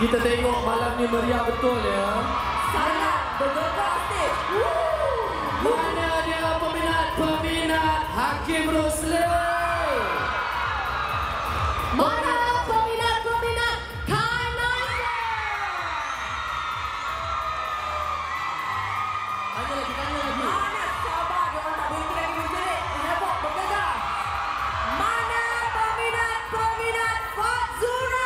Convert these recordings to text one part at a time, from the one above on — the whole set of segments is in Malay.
Kita tengok malam ni meriah betul ya. Sangat bergerak stage. Mana dia peminat Hakim Rusli? Mana peminat Kanaya? Tanya lagi. Mana sabar dia orang tak berhenti lagi menjerit. Menepuk bergegas. Mana peminat Fazura?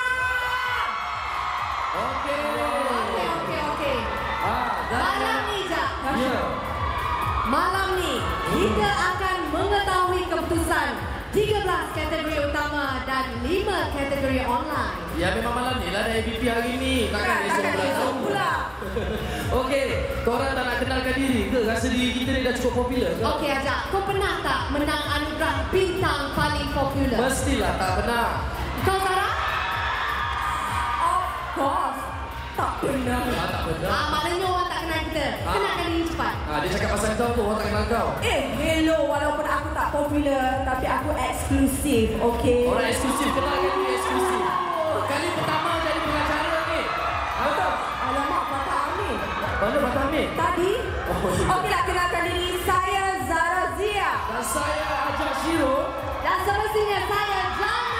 Okey. Okey. Malam ni, Jak. Ya. Malam ni, kita akan mengetahui keputusan 13 kategori utama dan 5 kategori online. Ya memang malam ni lah ada ABP hari ni. Takkan esok pula. Okey, korang tak nak kenalkan diri ke? Rasa diri kita ni dah cukup popular ke? Okey, Ajak. Kau pernah tak menang anugerah bintang paling popular? Mestilah tak pernah. Kau, Sarah? Of course. Tak pernah. Tak pernah. Maknanya orang tak kenal kita. Kenalkan diri cepat. Dia cakap pasal kau tu, orang tak kenal kau. Hello. Walaupun aku tak popular, tapi aku eksklusif, okey? Orang eksklusif, kenalkan diri eksklusif. Kali pertama jadi pengacara ni. Apa? Alamak, Fatah Amin. Mana Fatah Amin? Tadi? Oh, Okeylah, kenalkan diri. Saya Zara Zia. Dan saya Ajak Shiro. Dan semestinya saya Jana.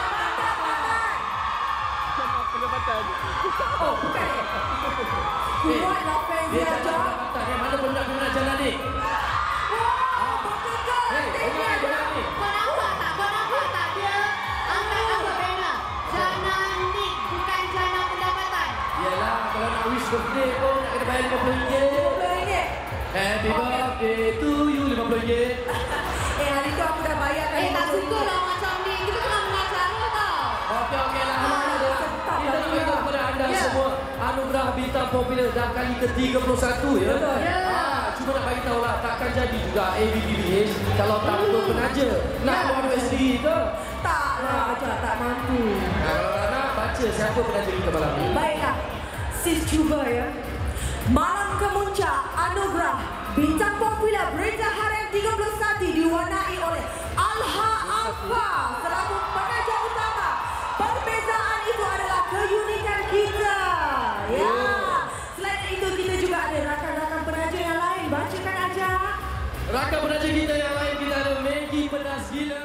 Pendapatan. Oh, bukan ya? Kuat lah fans Dia dia, tak Jom. pendapatan. Mana pendak-pendak jalan ni? Wow, bergegas. Dengar ni. Kau nampak tak dia angkat apa banner? Jana Nick, bukan Jana Pendapatan. Yelah, kalau nak wish birthday pun nak kena bayar RM50. RM50. Happy birthday to you, RM50. Hari tu aku dah bayar kan. Tak suka lah macam ni. Kita tengah mengacara tau. Okey lah. Kita nak beritahu kepada anda semua anugerah bintang popular dah kali ke-31 ya. Betul. Cuma nak bagi tahu lah, takkan jadi juga ABPBH kalau tak betul penaja. Nak buat duit sendiri ke? Taklah, Ajak tak mampu. Kalau nak baca siapa penaja kita malam ni. Baiklah, sis cuba ya. Malam kemuncak anugerah bintang popular Berita Harian 31 diwarnai oleh Alha Alfa selaku penaja utama. Perbezaan itu adalah keunikan kita. Ya. Selain itu kita juga ada rakan-rakan penaja yang lain. Bacakan aja. Rakan penaja kita yang lain, kita ada Maggie Pedas Gila.